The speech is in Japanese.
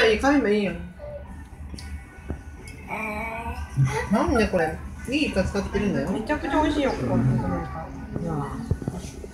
ばいい、買えばいいよ。なんでこれ、いいイカ使ってるんだよ。 めちゃくちゃ美味しいよ、ここ。